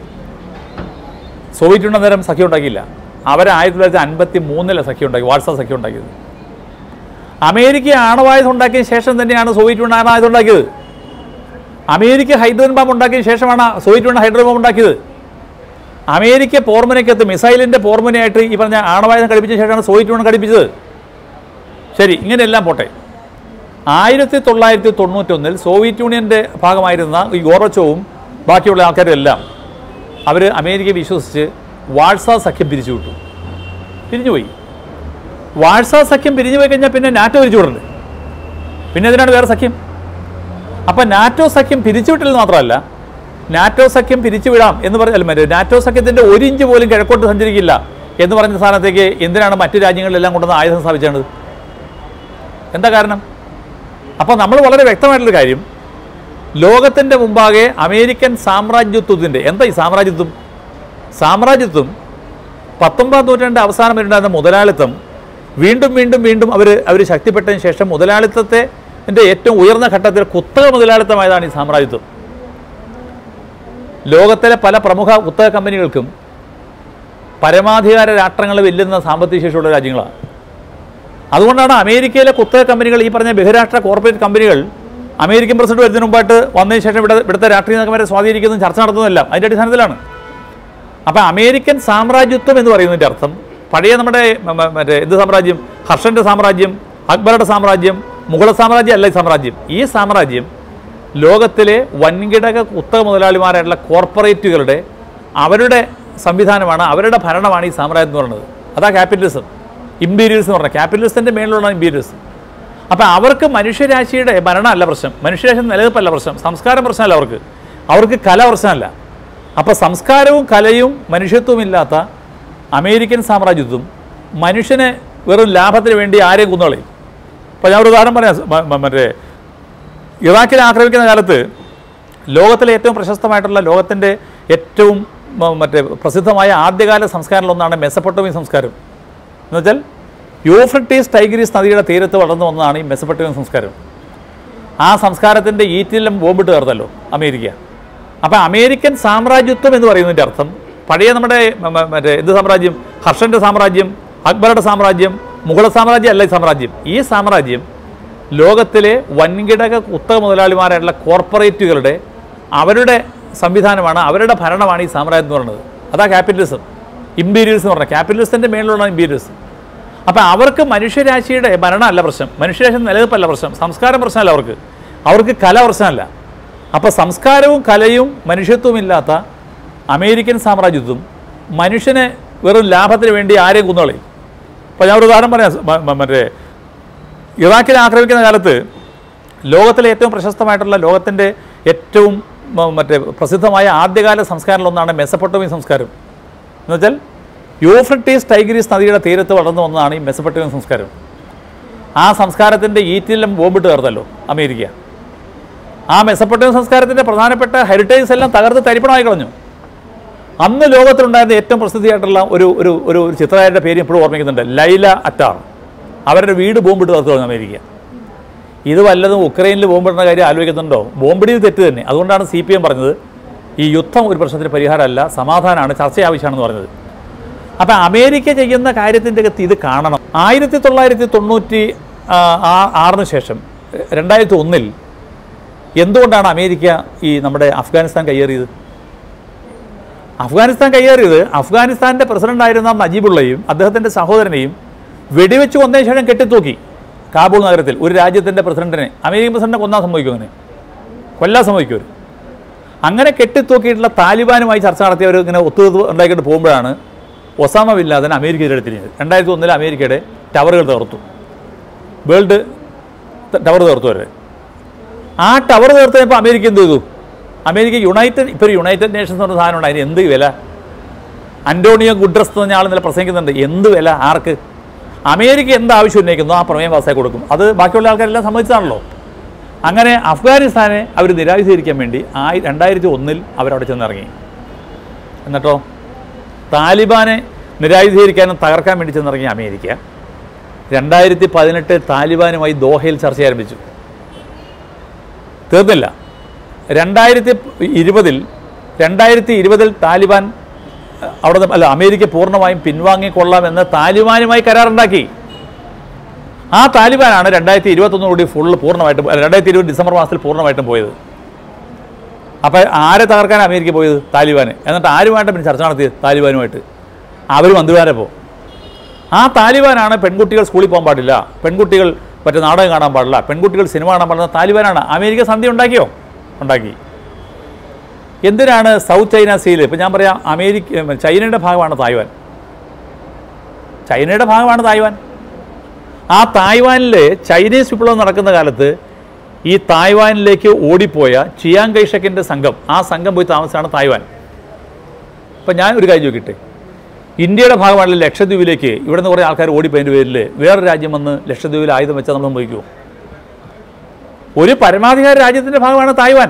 സോവിയറ്റ് യൂണിയൻ നേരം സഖ്യം ഉണ്ടാക്കിയില്ല. അവർ ആയിരത്തി തൊള്ളായിരത്തി അൻപത്തി മൂന്നിലാണ് സഖ്യം ഉണ്ടാക്കി, വാർസാ സഖ്യം ഉണ്ടാക്കിയത്. അമേരിക്ക ആണവായുധം ഉണ്ടാക്കിയ ശേഷം തന്നെയാണ് സോവിയറ്റ് യൂണിയൻ ആണവായുധം ഉണ്ടാക്കിയത്. അമേരിക്ക ഹൈഡ്രജൻ ബോംബ് ഉണ്ടാക്കിയ ശേഷമാണ് സോവിയറ്റ് യൂണിയൻ ഹൈഡ്രജൻ ബോംബ് ഉണ്ടാക്കിയത്. അമേരിക്ക പോർമുനയ്ക്കകത്ത് മിസൈലിൻ്റെ പോർമുനയായിട്ട് ഈ പറഞ്ഞ ആണവായുധം ഘടിപ്പിച്ച ശേഷമാണ് സോവിയറ്റ് യൂണിയൻ ഘടിപ്പിച്ചത്. ശരി, ഇങ്ങനെയെല്ലാം പോട്ടെ. ആയിരത്തി തൊള്ളായിരത്തി തൊണ്ണൂറ്റൊന്നിൽ സോവിയറ്റ് യൂണിയൻ്റെ ഭാഗമായിരുന്ന ഈ ഗോർബച്ചോവും ബാക്കിയുള്ള ആൾക്കാരും എല്ലാം അവർ അമേരിക്കയെ വിശ്വസിച്ച് വാഴ്സാ സഖ്യം പിരിച്ചുവിട്ടു. പിരിഞ്ഞുപോയി. വാഴ്സാ സഖ്യം പിരിഞ്ഞു പോയി കഴിഞ്ഞാൽ പിന്നെ നാറ്റോ പിരിച്ചു വിടണ്ടേ? പിന്നെ അതിനാണ് വേറെ സഖ്യം. അപ്പം നാറ്റോ സഖ്യം പിരിച്ചുവിട്ടില്ലെന്ന് മാത്രമല്ല, നാറ്റോ സഖ്യം പിരിച്ചുവിടാം എന്ന് പറഞ്ഞാൽ മറ്റേ നാറ്റോ സഖ്യത്തിൻ്റെ ഒരു ഇഞ്ച് പോലും കിഴക്കോട്ട് സഞ്ചരിക്കില്ല എന്ന് പറഞ്ഞ സ്ഥാനത്തേക്ക് എന്തിനാണ് മറ്റു രാജ്യങ്ങളിലെല്ലാം കൊണ്ടുവന്ന് ആയുധം സ്ഥാപിച്ചത്? എന്താ കാരണം? അപ്പോൾ നമ്മൾ വളരെ വ്യക്തമായിട്ടുള്ള കാര്യം, ലോകത്തിൻ്റെ മുമ്പാകെ അമേരിക്കൻ സാമ്രാജ്യത്വത്തിൻ്റെ എന്താ ഈ സാമ്രാജ്യത്വം? സാമ്രാജ്യത്വം പത്തൊമ്പതാം നൂറ്റാണ്ട് അവസാനം വരുണ്ടായിരുന്ന മുതലാളിത്തം വീണ്ടും വീണ്ടും വീണ്ടും അവർ അവർ ശക്തിപ്പെട്ടതിന് ശേഷം മുതലാളിത്തത്തെ എൻ്റെ ഏറ്റവും ഉയർന്ന ഘട്ടത്തിൽ കുത്തക മുതലാളിത്തമായതാണ് ഈ സാമ്രാജ്യത്വം. ലോകത്തിലെ പല പ്രമുഖ കുത്തക കമ്പനികൾക്കും പരമാധികാര രാഷ്ട്രങ്ങൾ വെല്ലുന്ന സാമ്പത്തിക ശേഷിയുള്ള രാജ്യങ്ങളാണ്. അതുകൊണ്ടാണ് അമേരിക്കയിലെ കുത്തക കമ്പനികൾ, ഈ പറഞ്ഞ ബഹുരാഷ്ട്ര കോർപ്പറേറ്റ് കമ്പനികൾ അമേരിക്കൻ പ്രസിഡന്റ് വരുന്നതിന് മുമ്പായിട്ട് വന്നതിന് ശേഷം ഇവിടെ ഇവിടുത്തെ രാഷ്ട്രീയ നേതാക്കന്മാരെ സ്വാധീനിക്കുന്നതും ചർച്ച നടത്തുന്നതെല്ലാം അതിൻ്റെ അടിസ്ഥാനത്തിലാണ്. അപ്പോൾ അമേരിക്കൻ സാമ്രാജ്യത്വം എന്ന് പറയുന്നതിൻ്റെ അർത്ഥം പഴയ നമ്മുടെ മറ്റേ എന്ത് സാമ്രാജ്യം, ഹർഷൻ്റെ സാമ്രാജ്യം, അക്ബറുടെ സാമ്രാജ്യം, മുഗൾ സാമ്രാജ്യം അല്ല ഈ സാമ്രാജ്യം. ഈ സാമ്രാജ്യം ലോകത്തിലെ വൻകിടക കുത്തക മുതലാളിമാരായിട്ടുള്ള കോർപ്പറേറ്റുകളുടെ അവരുടെ സംവിധാനമാണ്, അവരുടെ ഭരണമാണ് ഈ സാമ്രാജ്യം എന്ന് പറയുന്നത്. അതാ ക്യാപിറ്റലിസം, ഇമ്പീരിയലിസം എന്ന് പറഞ്ഞാൽ. ക്യാപിറ്റലിസത്തിൻ്റെ മേളിലുള്ള ഇമ്പീരിയലിസം. അപ്പോൾ അവർക്ക് മനുഷ്യരാശിയുടെ ഭരണമല്ല പ്രശ്നം, മനുഷ്യരാശിയുടെ നിലനിൽപ്പല്ല പ്രശ്നം, സംസ്കാരം പ്രശ്നമല്ല അവർക്ക്, അവർക്ക് കല പ്രശ്നമല്ല. അപ്പോൾ സംസ്കാരവും കലയും മനുഷ്യത്വവും ഇല്ലാത്ത അമേരിക്കൻ സാമ്രാജ്യത്വം മനുഷ്യനെ വെറും ലാഭത്തിന് വേണ്ടി ആരെയും കുന്നുകളയും. അപ്പോൾ ഞാൻ ഒരു ഉദാഹരണം പറയാം. മറ്റേ ഇറാഖിനെ ആക്രമിക്കുന്ന കാലത്ത് ലോകത്തിലെ ഏറ്റവും പ്രശസ്തമായിട്ടുള്ള ലോകത്തിൻ്റെ ഏറ്റവും മറ്റേ പ്രസിദ്ധമായ ആദ്യകാല സംസ്കാരങ്ങളിലൊന്നാണ് മെസപ്പൊട്ടോമിയൻ സംസ്കാരം. എന്ന് വെച്ചാൽ യൂഫ്രട്ടീസ് ടൈഗ്രീസ് നദിയുടെ തീരത്ത് വളർന്നു വന്നതാണ് ഈ മെസപ്പൊട്ടോമിയൻ സംസ്കാരം. ആ സംസ്കാരത്തിൻ്റെ ഈറ്റിലും ബോംബിട്ട് ചേർത്തല്ലോ അമേരിക്ക. അപ്പോൾ അമേരിക്കൻ സാമ്രാജ്യത്വം എന്ന് പറയുന്നതിൻ്റെ അർത്ഥം പഴയ നമ്മുടെ മറ്റേ എന്ത് സാമ്രാജ്യം, ഹർഷൻ്റെ സാമ്രാജ്യം, അക്ബറുടെ സാമ്രാജ്യം, മുഗൾ സാമ്രാജ്യം അല്ല ഈ സാമ്രാജ്യം. ഈ സാമ്രാജ്യം ലോകത്തിലെ വൻകിടക കുത്തക മുതലാളിമാരായിട്ടുള്ള കോർപ്പറേറ്റുകളുടെ അവരുടെ സംവിധാനമാണ്, അവരുടെ ഭരണമാണ് ഈ സാമ്രാജ്യം എന്ന് പറയുന്നത്. അതാ ക്യാപിറ്റലിസം, ഇമ്പീരിയലിസം എന്ന് പറഞ്ഞാൽ. ക്യാപിറ്റലിസത്തിൻ്റെ മേളിലുള്ള ഇമ്പീരിയലിസം. അപ്പോൾ അവർക്ക് മനുഷ്യരാശിയുടെ ഭരണമല്ല പ്രശ്നം, മനുഷ്യരാശി നിലനിൽപ്പല്ല പ്രശ്നം, സംസ്കാരം പ്രശ്നമല്ല അവർക്ക്, അവർക്ക് കല പ്രശ്നമല്ല. അപ്പോൾ സംസ്കാരവും കലയും മനുഷ്യത്വവും ഇല്ലാത്ത അമേരിക്കൻ സാമ്രാജ്യത്വം മനുഷ്യനെ വെറും ലാഭത്തിന് വേണ്ടി ആരെയും കുന്നുകളയും. അപ്പോൾ ഞാൻ ഒരു ഉദാഹരണം പറയാം. മറ്റേ ഇറാഖിനെ ആക്രമിക്കുന്ന കാലത്ത് ലോകത്തിലെ ഏറ്റവും പ്രശസ്തമായിട്ടുള്ള ലോകത്തിൻ്റെ ഏറ്റവും മറ്റേ പ്രസിദ്ധമായ ആദ്യകാല സംസ്കാരങ്ങളിലൊന്നാണ് മെസപ്പൊട്ടോമിയൻ സംസ്കാരം. എന്ന് വെച്ചാൽ യൂഫ്രട്ടീസ് ടൈഗ്രീസ് നദിയുടെ തീരത്ത് വളർന്നു വന്നതാണ് ഈ മെസപ്പൊട്ടോമിയൻ സംസ്കാരം. ആ സംസ്കാരത്തിൻ്റെ ഈറ്റിലും ബോംബിട്ട് ചേർത്തല്ലോ അമേരിക്ക. ആ മെസപ്പൊട്ടോമിയൻ സംസ്കാരത്തിൻ്റെ പ്രധാനപ്പെട്ട ഹെറിറ്റേജസ് എല്ലാം തകർത്ത് തരിപ്പണമായി കളഞ്ഞു. അന്ന് ലോകത്തിലുണ്ടായിരുന്ന ഏറ്റവും പ്രസിദ്ധിയായിട്ടുള്ള ഒരു ഒരു ഒരു ചിത്രകാരുടെ പേര് ഇപ്പോഴും ഓർമ്മിക്കുന്നുണ്ട്, ലൈല അറ്റാർ. അവരുടെ വീട് ബോംബിട്ട് തകർത്തു കളഞ്ഞു അമേരിക്ക. ഇത് വല്ലതും ഉക്രൈനിൽ ബോംബിടുന്ന കാര്യം ആലോചിക്കുന്നുണ്ടോ? ബോംബിടിയിൽ തെറ്റ് തന്നെ. അതുകൊണ്ടാണ് സി പി എം പറഞ്ഞത് ഈ യുദ്ധം ഒരു പ്രശ്നത്തിന് പരിഹാരമല്ല, സമാധാനമാണ്, ചർച്ച ആവശ്യമാണെന്ന് പറഞ്ഞത്. അപ്പം അമേരിക്ക ചെയ്യുന്ന കാര്യത്തിൻ്റെ അകത്ത് ഇത് കാണണം. ആയിരത്തി തൊള്ളായിരത്തി തൊണ്ണൂറ്റി ആറിന് ശേഷം രണ്ടായിരത്തി ഒന്നിൽ എന്തുകൊണ്ടാണ് അമേരിക്ക ഈ നമ്മുടെ അഫ്ഗാനിസ്ഥാൻ കയ്യേറിയത്? അഫ്ഗാനിസ്ഥാൻ കയ്യേറിയത് അഫ്ഗാനിസ്ഥാൻ്റെ പ്രസിഡൻ്റായിരുന്ന നജീബുള്ളയും അദ്ദേഹത്തിൻ്റെ സഹോദരനെയും വെടിവെച്ച് കൊന്നതിന് ശേഷം കെട്ടിത്തൂക്കി കാബൂൾ നഗരത്തിൽ. ഒരു രാജ്യത്തിൻ്റെ പ്രസിഡന്റിനെ അമേരിക്കൻ പ്രസിഡന്റിനെ കൊല്ലാൻ സംഭവിക്കും, അങ്ങനെ കൊല്ലാൻ സംഭവിക്കും. അങ്ങനെ കെട്ടിത്തൂക്കിയിട്ടുള്ള താലിബാനുമായി ചർച്ച നടത്തിയവർ ഇങ്ങനെ ഒത്തുതീർപ്പ് ഉണ്ടാക്കിയിട്ട് പോകുമ്പോഴാണ് ഒസാമ ബിൻ ലാദൻ അമേരിക്കയുടെ തിരിഞ്ഞത്. രണ്ടായിരത്തി ഒന്നിൽ അമേരിക്കയുടെ ടവറുകൾ തകർത്തു, വേൾഡ് ടവർ തകർത്തു വരെ. ആ ടവർ തകർത്തപ്പോൾ അമേരിക്ക എന്ത് ചെയ്തു? അമേരിക്ക യുണൈറ്റഡ് ഇപ്പോൾ യുണൈറ്റഡ് നേഷൻസ് എന്ന സാധനമുണ്ട്, അതിന് എന്ത് വില? അന്റോണിയോ ഗുഡ്രസ് എന്ന് പറഞ്ഞ ആൾ ഇന്നലെ പ്രസംഗിക്കുന്നുണ്ട്. എന്ത് വില ആർക്ക്? അമേരിക്ക എന്ത് ആവശ്യം ഉന്നയിക്കുന്നു ആ പ്രമേയം പാസ്സാക്കി കൊടുക്കും. അത് ബാക്കിയുള്ള ആൾക്കാരെല്ലാം സമ്മതിച്ചതാണല്ലോ. അങ്ങനെ അഫ്ഗാനിസ്ഥാനെ അവർ നിരായുധീകരിക്കാൻ വേണ്ടി ആ രണ്ടായിരത്തി ഒന്നിൽ അവരവിടെ ചെന്നിറങ്ങി. എന്നിട്ടോ താലിബാനെ നിരായുധീകരിക്കാനും തകർക്കാൻ വേണ്ടി ചെന്നിറങ്ങിയ അമേരിക്ക രണ്ടായിരത്തി പതിനെട്ട് താലിബാനുമായി ദോഹയിൽ ചർച്ച ആരംഭിച്ചു. തീർന്നില്ല. രണ്ടായിരത്തി ഇരുപതിൽ രണ്ടായിരത്തി ഇരുപതിൽ താലിബാൻ അവിടെ അല്ല അമേരിക്ക പൂർണ്ണമായും പിൻവാങ്ങിക്കൊള്ളാമെന്ന് താലിബാനുമായി കരാറുണ്ടാക്കി. ആ താലിബാനാണ് രണ്ടായിരത്തി ഇരുപത്തൊന്നോടുകൂടി ഫുള്ള് പൂർണ്ണമായിട്ടും രണ്ടായിരത്തി ഇരുപത് ഡിസംബർ മാസത്തിൽ പൂർണ്ണമായിട്ടും പോയത്. അപ്പോൾ ആരെ തകർക്കാൻ അമേരിക്ക പോയത്? താലിബാന്. എന്നിട്ട് ആരുമായിട്ട് പിന്നെ ചർച്ച നടത്തിയത്? താലിബാനുമായിട്ട്. അവർ മന്ത്രിമാരപ്പോൾ ആ താലിബാനാണ് പെൺകുട്ടികൾ സ്കൂളിൽ പോകാൻ പാടില്ല, പെൺകുട്ടികൾ മറ്റേ നാടകം കാണാൻ പാടില്ല, പെൺകുട്ടികൾ സിനിമ കാണാൻ പാടില്ല. താലിബാനാണ്. അമേരിക്ക സന്ധി ഉണ്ടാക്കിയോ? ഉണ്ടാക്കി. എന്തിനാണ് സൗത്ത് ചൈന സീയിൽ? ഇപ്പം ഞാൻ പറയാം, അമേരിക്ക ചൈനയുടെ ഭാഗമാണ് തായ്വാൻ. ചൈനയുടെ ഭാഗമാണ് തായ്വാൻ. ആ തായ്വാനിൽ ചൈനീസ് വിപ്ലവം നടക്കുന്ന കാലത്ത് ഈ തായ്വാനിലേക്ക് ഓടിപ്പോയ ചിയാങ് കൈഷക്കിൻ്റെ സംഘം, ആ സംഘം പോയി താമസിച്ചാണ് തായ്വാൻ. അപ്പം ഞാൻ ഒരു കാര്യം ചോദിക്കട്ടെ, ഇന്ത്യയുടെ ഭാഗമായിട്ടുള്ള ലക്ഷദ്വീപിലേക്ക് ഇവിടെ നിന്ന് കുറേ ആൾക്കാർ ഓടിപ്പോയതിൻ്റെ പേരിൽ വേറെ രാജ്യം വന്ന് ലക്ഷദ്വീപിൽ ആയുധം വെച്ചാൽ നമ്മൾ സംഭവിക്കുമോ? ഒരു പരമാധികാര രാജ്യത്തിൻ്റെ ഭാഗമാണ് തായ്വാൻ.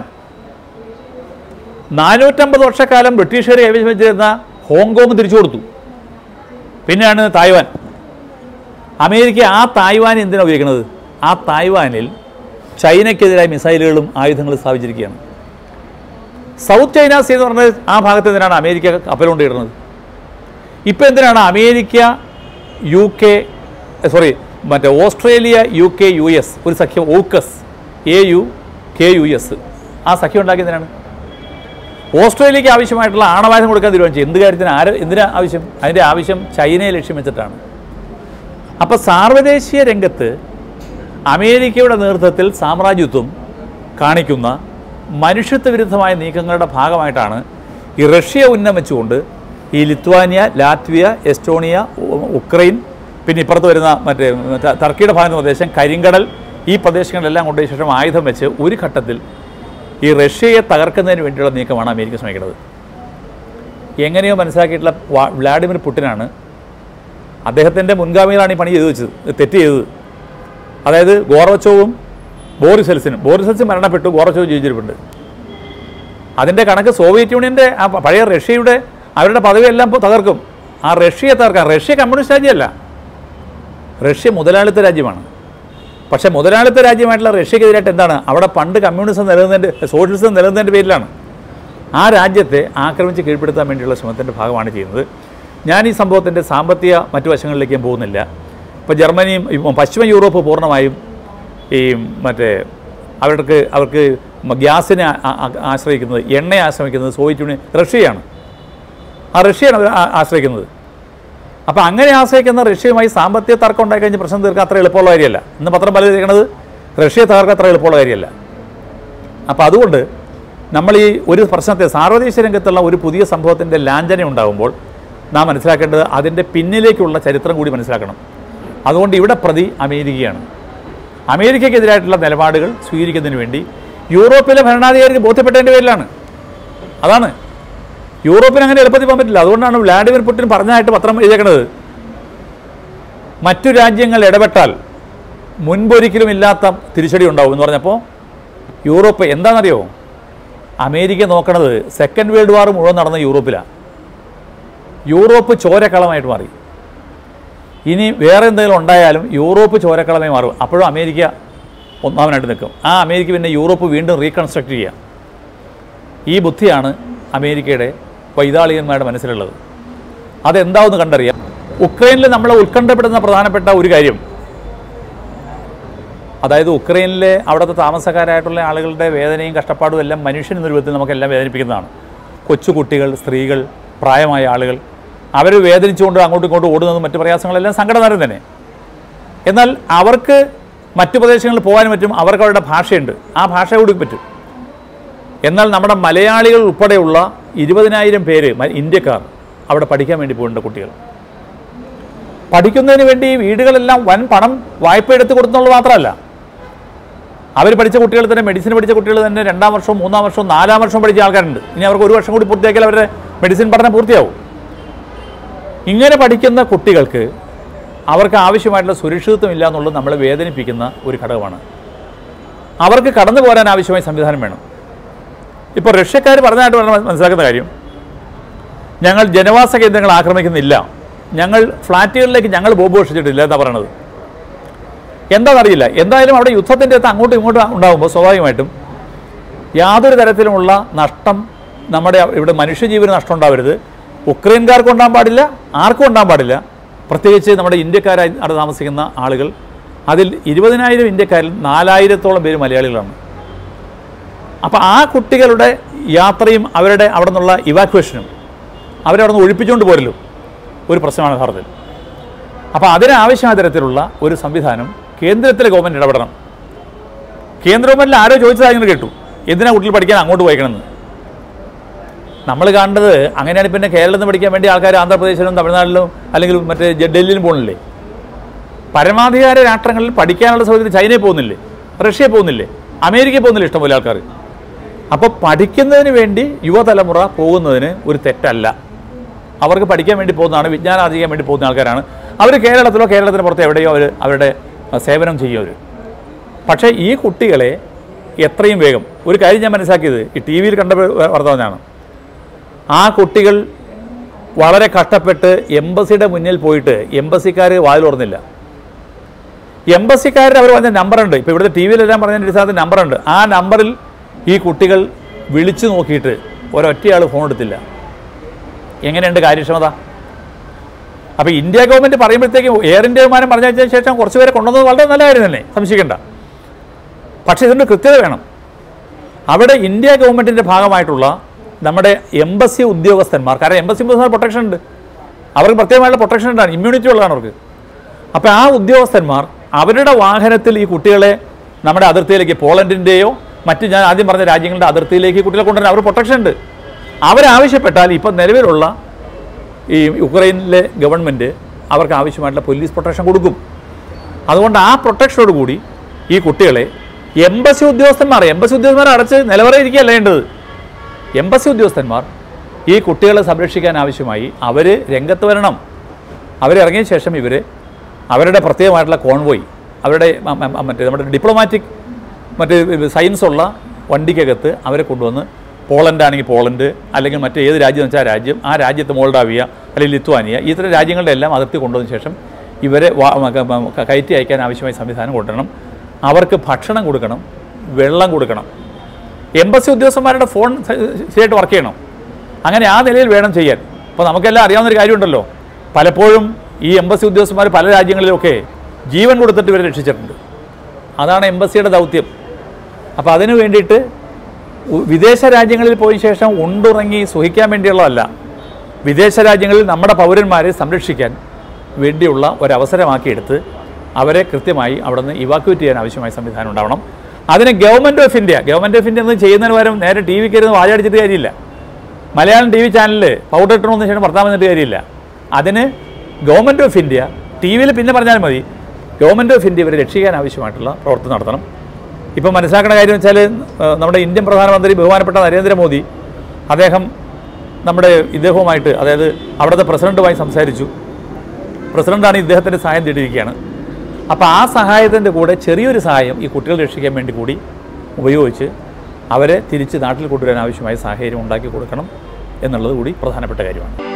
നാനൂറ്റമ്പത് വർഷക്കാലം ബ്രിട്ടീഷുകാരെ കൈവശം വെച്ചിരുന്ന ഹോങ്കോങ് തിരിച്ചു കൊടുത്തു. പിന്നെയാണ് തായ്വാൻ. അമേരിക്ക ആ തായ്വാൻ എന്തിനാണ് ഉപയോഗിക്കുന്നത്? ആ തായ്വാനിൽ ചൈനയ്ക്കെതിരായ മിസൈലുകളും ആയുധങ്ങളും സ്ഥാപിച്ചിരിക്കുകയാണ്. സൗത്ത് ചൈന സീ എന്ന് പറഞ്ഞത് ആ ഭാഗത്ത് എന്തിനാണ് അമേരിക്ക കപ്പലുകൊണ്ട് ഇടുന്നത്? ഇപ്പോൾ എന്തിനാണ് അമേരിക്ക യു കെ സോറി മറ്റേ Australia U K U S ഒരു സഖ്യം AUKUS A U K U S ആ സഖ്യം ഉണ്ടാക്കിയതിനാണ്. ഓസ്ട്രേലിയക്ക് ആവശ്യമായിട്ടുള്ള ആണവായുധം കൊടുക്കാൻ തീരുമാനിച്ചു. എന്ത് കാര്യത്തിന് ആര് എന്തിനാ ആവശ്യം? അതിൻ്റെ ആവശ്യം ചൈനയെ ലക്ഷ്യം വെച്ചിട്ടാണ്. അപ്പോൾ സാർവദേശീയ രംഗത്ത് അമേരിക്കയുടെ നേതൃത്വത്തിൽ സാമ്രാജ്യത്വം കാണിക്കുന്ന മനുഷ്യത്വ വിരുദ്ധമായ നീക്കങ്ങളുടെ ഭാഗമായിട്ടാണ് ഈ റഷ്യ ഉന്നമിച്ചുകൊണ്ട് ഈ ലിത്വാനിയ, ലാത്വിയ, എസ്റ്റോണിയ, ഉക്രൈൻ, പിന്നെ ഇപ്പുറത്ത് വരുന്ന മറ്റേ ടർക്കിയുടെ ഭാഗത്തുള്ള പ്രദേശം, കരിങ്കടൽ, ഈ പ്രദേശങ്ങളിലെല്ലാം കൊണ്ടുപോയ ശേഷം ആയുധം വെച്ച് ഒരു ഘട്ടത്തിൽ ഈ റഷ്യയെ തകർക്കുന്നതിന് വേണ്ടിയുള്ള നീക്കമാണ് അമേരിക്ക ശ്രമിക്കുന്നത്. എങ്ങനെയോ മനസ്സിലാക്കിയിട്ടുള്ള വ്ളാഡിമിർ പുടിനാണ്, അദ്ദേഹത്തിൻ്റെ മുൻഗാമികളാണ് ഈ പണി ചെയ്തു വെച്ചത്, തെറ്റ് ചെയ്തത്. അതായത് ഗോർബച്ചോവും ബോറിസ് യെൽസിനും ബോറിസ് യെൽസിൻ മരണപ്പെട്ടു, ഗോർബച്ചോവ് ജീവിച്ചിരിപ്പുണ്ട്. അതിൻ്റെ കണക്ക് സോവിയറ്റ് യൂണിയൻ്റെ ആ പഴയ റഷ്യയുടെ അവരുടെ പദവിയെല്ലാം തകർക്കും. ആ റഷ്യയെ തകർക്കാൻ. റഷ്യ കമ്മ്യൂണിസ്റ്റ് രാജ്യമല്ല, റഷ്യ മുതലാളിത്ത രാജ്യമാണ്. പക്ഷേ മുതലാളിത്ത രാജ്യമായിട്ടുള്ള റഷ്യക്കെതിരായിട്ട് എന്താണ്? അവിടെ പണ്ട് കമ്മ്യൂണിസം നിലനിന്നതിൻ്റെ സോഷ്യലിസം നിലനിന്നതിൻ്റെ പേരിലാണ് ആ രാജ്യത്തെ ആക്രമിച്ച് കീഴ്പ്പെടുത്താൻ വേണ്ടിയുള്ള ശ്രമത്തിൻ്റെ ഭാഗമാണ് ചെയ്യുന്നത്. ഞാൻ ഈ സംഭവത്തിൻ്റെ സാമ്പത്തിക മറ്റു വശങ്ങളിലേക്ക് ഞാൻ പോകുന്നില്ല. ഇപ്പോൾ ജർമ്മനിയും പശ്ചിമ യൂറോപ്പ് പൂർണ്ണമായും ഈ മറ്റേ അവർക്ക് അവർക്ക് ഗ്യാസിനെ ആശ്രയിക്കുന്നത്, എണ്ണയെ ആശ്രയിക്കുന്നത് സോവിയറ്റ് യൂണിയൻ റഷ്യയാണ്. ആ റഷ്യയാണ് അവർ ആശ്രയിക്കുന്നത്. അപ്പോൾ അങ്ങനെ ആശ്രയിക്കുന്ന റഷ്യയുമായി സാമ്പത്തിക തർക്കം ഉണ്ടായി കഴിഞ്ഞ് പ്രശ്നം തീർക്കാൻ അത്ര എളുപ്പമുള്ള കാര്യമല്ല. ഇന്ന് പത്രം പലരും ഇരിക്കുന്നത് റഷ്യയെ തകർക്കാൻ അത്ര എളുപ്പമുള്ള കാര്യമല്ല. അപ്പോൾ അതുകൊണ്ട് നമ്മൾ ഈ ഒരു പ്രശ്നത്തെ സാർവദേശീയ രംഗത്തുള്ള ഒരു പുതിയ സംഭവത്തിൻ്റെ ലാഞ്ചന ഉണ്ടാകുമ്പോൾ നാം മനസ്സിലാക്കേണ്ടത് അതിൻ്റെ പിന്നിലേക്കുള്ള ചരിത്രം കൂടി മനസ്സിലാക്കണം. അതുകൊണ്ട് ഇവിടെ പ്രതി അമേരിക്കയാണ്. അമേരിക്കയ്ക്കെതിരായിട്ടുള്ള നിലപാടുകൾ സ്വീകരിക്കുന്നതിന് വേണ്ടി യൂറോപ്പിലെ ഭരണാധികാരിക്ക് ബോധ്യപ്പെട്ടതിൻ്റെ പേരിലാണ്. അതാണ് യൂറോപ്പിന് അങ്ങനെ എളുപ്പത്തിൽ പോകാൻ പറ്റില്ല. അതുകൊണ്ടാണ് വ്ളാഡിമിർ പുടിൻ പറഞ്ഞതായിട്ട് പത്രം എഴുതിയേക്കുന്നത്, മറ്റു രാജ്യങ്ങൾ ഇടപെട്ടാൽ മുൻപൊരിക്കലും ഇല്ലാത്ത തിരിച്ചടി ഉണ്ടാവും എന്ന് പറഞ്ഞപ്പോൾ യൂറോപ്പ് എന്താണെന്നറിയോ? അമേരിക്ക നോക്കണത് സെക്കൻഡ് വേൾഡ് വാർ മുഴുവൻ നടന്ന യൂറോപ്പിലാണ്. യൂറോപ്പ് ചോരക്കളമായിട്ട് മാറി. ഇനി വേറെ എന്തെങ്കിലും ഉണ്ടായാലും യൂറോപ്പ് ചോരക്കളമായി മാറും. അപ്പോഴും അമേരിക്ക ഒന്നാമനായിട്ട് നിൽക്കും. ആ അമേരിക്ക പിന്നെ യൂറോപ്പ് വീണ്ടും റീകൺസ്ട്രക്ട് ചെയ്യുക. ഈ ബുദ്ധിയാണ് അമേരിക്കയുടെ വൈതാളികന്മാരുടെ മനസ്സിലുള്ളത്. അതെന്താവെന്ന് കണ്ടറിയാം. ഉക്രൈനിൽ നമ്മൾ ഉത്കണ്ഠപ്പെടുന്ന പ്രധാനപ്പെട്ട ഒരു കാര്യം, അതായത് ഉക്രൈനിലെ അവിടുത്തെ താമസക്കാരായിട്ടുള്ള ആളുകളുടെ വേദനയും കഷ്ടപ്പാടും എല്ലാം മനുഷ്യൻ എന്ന രൂപത്തിൽ നമുക്കെല്ലാം വേദനിപ്പിക്കുന്നതാണ്. കൊച്ചുകുട്ടികൾ, സ്ത്രീകൾ, പ്രായമായ ആളുകൾ, അവർ വേദനിച്ചുകൊണ്ട് അങ്ങോട്ടും ഇങ്ങോട്ടും ഓടുന്നതും മറ്റു പ്രയാസങ്ങളെല്ലാം സങ്കടകരം തന്നെ. എന്നാൽ അവർക്ക് മറ്റു പ്രദേശങ്ങളിൽ പോകാനും പറ്റും, അവർക്ക് അവരുടെ ഭാഷയുണ്ട്, ആ ഭാഷ കൂടി പറ്റും. എന്നാൽ നമ്മുടെ മലയാളികൾ ഉൾപ്പെടെയുള്ള ഇരുപതിനായിരം പേര് ഇന്ത്യക്കാർ അവിടെ പഠിക്കാൻ വേണ്ടി പോകേണ്ട കുട്ടികൾ, പഠിക്കുന്നതിന് വേണ്ടി വീടുകളെല്ലാം വൻ പണം വായ്പ എടുത്ത് കൊടുത്തുള്ളത് മാത്രമല്ല, അവർ പഠിച്ച കുട്ടികൾ തന്നെ, മെഡിസിൻ പഠിച്ച കുട്ടികൾ തന്നെ രണ്ടാം വർഷവും മൂന്നാം വർഷവും നാലാം വർഷവും പഠിച്ച ആൾക്കാരുണ്ട്. ഇനി അവർക്ക് ഒരു വർഷം കൂടി പൂർത്തിയാക്കിയാൽ അവരുടെ മെഡിസിൻ പഠനം പൂർത്തിയാവും. ഇങ്ങനെ പഠിക്കുന്ന കുട്ടികൾക്ക് അവർക്ക് ആവശ്യമായിട്ടുള്ള സുരക്ഷിതത്വം ഇല്ല എന്നുള്ളത് നമ്മളെ വേദനിപ്പിക്കുന്ന ഒരു ഘടകമാണ്. അവർക്ക് കടന്നു പോരാൻ ആവശ്യമായ സംവിധാനം വേണം. ഇപ്പോൾ റഷ്യക്കാർ പറഞ്ഞതായിട്ട് മനസ്സിലാക്കുന്ന കാര്യം, ഞങ്ങൾ ജനവാസ കേന്ദ്രങ്ങൾ ആക്രമിക്കുന്നില്ല, ഞങ്ങൾ ഫ്ലാറ്റുകളിലേക്ക് ഞങ്ങൾ ബോംബ് വർഷിച്ചിട്ടില്ല എന്നാണ് പറയണത്. എന്താണെന്നറിയില്ല. എന്തായാലും അവിടെ യുദ്ധത്തിൻ്റെ അകത്ത് അങ്ങോട്ടും ഇങ്ങോട്ടും ഉണ്ടാകുമ്പോൾ സ്വാഭാവികമായിട്ടും യാതൊരു തരത്തിലുമുള്ള നഷ്ടം നമ്മുടെ ഇവിടെ മനുഷ്യജീവന് നഷ്ടം ഉണ്ടാവരുത്. ഉക്രൈൻകാർക്ക് ഉണ്ടാകാൻ പാടില്ല, ആർക്കും ഉണ്ടാകാൻ പാടില്ല. പ്രത്യേകിച്ച് നമ്മുടെ ഇന്ത്യക്കാരായി അവിടെ താമസിക്കുന്ന ആളുകൾ, അതിൽ ഇരുപതിനായിരം ഇന്ത്യക്കാരിൽ നാലായിരത്തോളം പേര് മലയാളികളാണ്. അപ്പോൾ ആ കുട്ടികളുടെ യാത്രയും അവരുടെ അവിടെ നിന്നുള്ള ഇവാക്വേഷനും അവരെ അവിടെ നിന്ന് ഒഴിപ്പിച്ചുകൊണ്ട് പോരല്ലോ ഒരു പ്രശ്നമാണ് യഥാർത്ഥത്തിൽ. അപ്പോൾ അതിനാവശ്യമായ തരത്തിലുള്ള ഒരു സംവിധാനം കേന്ദ്രത്തിലെ ഗവൺമെൻറ് ഇടപെടണം. കേന്ദ്ര ഗവൺമെൻറ്റിൽ ആരോ ചോദിച്ചതായി കേട്ടു, എന്തിനാ കുട്ടികൾ പഠിക്കാൻ അങ്ങോട്ട് പോയിക്കണമെന്ന്. നമ്മൾ കാണേണ്ടത് അങ്ങനെയാണ്. പിന്നെ കേരളത്തിൽ നിന്ന് പഠിക്കാൻ വേണ്ടി ആൾക്കാർ ആന്ധ്രാപ്രദേശിലും തമിഴ്നാട്ടിലും അല്ലെങ്കിൽ മറ്റേ ഡൽഹിയിലും പോകുന്നില്ലേ? പരമാധികാര രാഷ്ട്രങ്ങളിൽ പഠിക്കാനുള്ള സൗകര്യം ചൈനയിൽ പോകുന്നില്ലേ? റഷ്യയിൽ പോകുന്നില്ലേ? അമേരിക്കയിൽ പോകുന്നില്ല ഇഷ്ടംപോലെ ആൾക്കാർ. അപ്പോൾ പഠിക്കുന്നതിന് വേണ്ടി യുവതലമുറ പോകുന്നതിന് ഒരു തെറ്റല്ല. അവർക്ക് പഠിക്കാൻ വേണ്ടി പോകുന്നതാണ്, വിജ്ഞാനം ആർജിക്കാൻ വേണ്ടി പോകുന്ന ആൾക്കാരാണ്. അവർ കേരളത്തിലോ കേരളത്തിന് പുറത്ത് എവിടെയോ അവർ അവരുടെ സേവനം ചെയ്യും അവർ. പക്ഷേ ഈ കുട്ടികളെ എത്രയും വേഗം, ഒരു കാര്യം ഞാൻ മനസ്സിലാക്കിയത് ഈ ടി വിയിൽ കണ്ട വർത്തമാനമാണ്, ആ കുട്ടികൾ വളരെ കഷ്ടപ്പെട്ട് എംബസിയുടെ മുന്നിൽ പോയിട്ട് എംബസിക്കാർ വാതിൽ തുറന്നില്ല. എംബസിക്കാരുടെ അവർ പറഞ്ഞ നമ്പറുണ്ട്, ഇപ്പോൾ ഇവിടുത്തെ ടി വിയിലെല്ലാം പറഞ്ഞതിൻ്റെ അടിസ്ഥാനത്തിൽ നമ്പറുണ്ട്. ആ നമ്പറിൽ ഈ കുട്ടികൾ വിളിച്ചു നോക്കിയിട്ട് ഒരൊറ്റയാൾ ഫോൺ എടുത്തില്ല. എങ്ങനെയുണ്ട് കാര്യക്ഷമത? അപ്പോൾ ഇന്ത്യ ഗവൺമെൻറ് പറയുമ്പോഴത്തേക്കും എയർ ഇന്ത്യ വിമാനം പറഞ്ഞയച്ചതിന് ശേഷം കുറച്ച് പേരെ കൊണ്ടുവന്നത് വളരെ നല്ല കാര്യം തന്നെ, സംശയിക്കേണ്ട. പക്ഷേ ഇതിൻ്റെ കൃത്യത വേണം. അവിടെ ഇന്ത്യ ഗവൺമെൻറ്റിൻ്റെ ഭാഗമായിട്ടുള്ള നമ്മുടെ എംബസി ഉദ്യോഗസ്ഥന്മാർ, കാരണം എംബസി ഉദ്യോഗസ്ഥന്മാർ പ്രൊട്ടക്ഷൻ ഉണ്ട്, അവർക്ക് പ്രത്യേകമായിട്ടുള്ള പ്രൊട്ടക്ഷൻ ഉണ്ടാണ്, ഇമ്മ്യൂണിറ്റി ഉള്ളതാണ് അവർക്ക്. അപ്പോൾ ആ ഉദ്യോഗസ്ഥന്മാർ അവരുടെ വാഹനത്തിൽ ഈ കുട്ടികളെ നമ്മുടെ അതിർത്തിയിലേക്ക്, പോളണ്ടിൻ്റെയോ മറ്റ് ഞാൻ ആദ്യം പറഞ്ഞ രാജ്യങ്ങളുടെ അതിർത്തിയിലേക്ക് കുട്ടികളെ കൊണ്ടുവരാൻ അവർ പ്രൊട്ടക്ഷൻ ഉണ്ട്. അവരാവശ്യപ്പെട്ടാൽ ഇപ്പം നിലവിലുള്ള ഈ യുക്രൈനിലെ ഗവൺമെൻറ് അവർക്ക് ആവശ്യമായിട്ടുള്ള പോലീസ് പ്രൊട്ടക്ഷൻ കൊടുക്കും. അതുകൊണ്ട് ആ പ്രൊട്ടക്ഷനോട് കൂടി ഈ കുട്ടികളെ എംബസി ഉദ്യോഗസ്ഥന്മാർ എംബസി ഉദ്യോഗസ്ഥന്മാർ അടച്ച് നിലവറയിരിക്കുകയല്ല വേണ്ടത്. എംബസി ഉദ്യോഗസ്ഥന്മാർ ഈ കുട്ടികളെ സംരക്ഷിക്കാൻ ആവശ്യമായി അവർ രംഗത്ത് വരണം. അവരിറങ്ങിയ ശേഷം ഇവർ അവരുടെ പ്രത്യേകമായിട്ടുള്ള കോൺവോയ്, അവരുടെ മറ്റേ നമ്മുടെ ഡിപ്ലോമാറ്റിക് മറ്റ് സയൻസുള്ള വണ്ടിക്കകത്ത് അവരെ കൊണ്ടുവന്ന്, പോളണ്ട് ആണെങ്കിൽ പോളണ്ട്, അല്ലെങ്കിൽ മറ്റേ ഏത് രാജ്യം എന്ന് വെച്ചാൽ ആ രാജ്യം, ആ രാജ്യത്ത് മോൾഡാവിയ അല്ലെങ്കിൽ ലിത്വാനിയ, ഇത്തരം രാജ്യങ്ങളുടെ എല്ലാം അതിർത്തി കൊണ്ടുവന്ന ശേഷം ഇവരെ കയറ്റി അയക്കാൻ ആവശ്യമായ സംവിധാനം കൊണ്ടുവരണം. അവർക്ക് ഭക്ഷണം കൊടുക്കണം, വെള്ളം കൊടുക്കണം. എംബസി ഉദ്യോഗസ്ഥന്മാരുടെ ഫോൺ ശരിയായിട്ട് വർക്ക് ചെയ്യണം. അങ്ങനെ ആ നിലയിൽ വേണം ചെയ്യാൻ. അപ്പോൾ നമുക്കെല്ലാം അറിയാവുന്നൊരു കാര്യമുണ്ടല്ലോ, പലപ്പോഴും ഈ എംബസി ഉദ്യോഗസ്ഥന്മാർ പല രാജ്യങ്ങളിലൊക്കെ ജീവൻ കൊടുത്തിട്ട് ഇവരെ രക്ഷിച്ചിട്ടുണ്ട്. അതാണ് എംബസിയുടെ ദൗത്യം. അപ്പോൾ അതിനു വേണ്ടിയിട്ട് വിദേശ രാജ്യങ്ങളിൽ പോയ ശേഷം ഉണ്ടുറങ്ങി സുഖിക്കാൻ വേണ്ടിയുള്ളതല്ല, വിദേശ രാജ്യങ്ങളിൽ നമ്മുടെ പൗരന്മാരെ സംരക്ഷിക്കാൻ വേണ്ടിയുള്ള ഒരവസരമാക്കിയെടുത്ത് അവരെ കൃത്യമായി അവിടെ നിന്ന് ഇവാക്യുവേറ്റ് ചെയ്യാൻ ആവശ്യമായ സംവിധാനം ഉണ്ടാവണം. അതിന് government of India government of India എന്ന് ചെയ്യുന്നതിന് പകരം നേരെ ടി വിക്ക് ഇരുന്ന് വാചടിച്ചിട്ട് കാര്യമില്ല. മലയാളം ടി വി ചാനലിൽ പൗഡർ ഇട്ടണമെന്ന് ശേഷം ഭർത്താവ് വന്നിട്ട് കാര്യമില്ല. അതിന് ഗവൺമെൻറ് ഓഫ് ഇന്ത്യ ടി വിയിൽ പിന്നെ പറഞ്ഞാൽ മതി, ഗവൺമെൻറ് ഓഫ് ഇന്ത്യ ഇവരെ രക്ഷിക്കാൻ ആവശ്യമായിട്ടുള്ള പ്രവർത്തനം നടത്തണം. ഇപ്പം മനസ്സിലാക്കേണ്ട കാര്യം വെച്ചാൽ നമ്മുടെ ഇന്ത്യൻ പ്രധാനമന്ത്രി ബഹുമാനപ്പെട്ട നരേന്ദ്രമോദി അദ്ദേഹം നമ്മുടെ ഇദ്ദേഹവുമായിട്ട്, അതായത് അവിടുത്തെ പ്രസിഡൻറ്റുമായി സംസാരിച്ചു. പ്രസിഡൻ്റാണ് ഇദ്ദേഹത്തിൻ്റെ സഹായം തേടിയിരിക്കുകയാണ്. അപ്പോൾ ആ സഹായത്തിൻ്റെ കൂടെ ചെറിയൊരു സഹായം ഈ കുട്ടികളെ രക്ഷിക്കാൻ വേണ്ടി കൂടി ഉപയോഗിച്ച് അവരെ തിരിച്ച് നാട്ടിൽ കൊണ്ടുവരാൻ ആവശ്യമായ സാഹചര്യം ഉണ്ടാക്കി കൊടുക്കണം എന്നുള്ളത് കൂടി പ്രധാനപ്പെട്ട കാര്യമാണ്.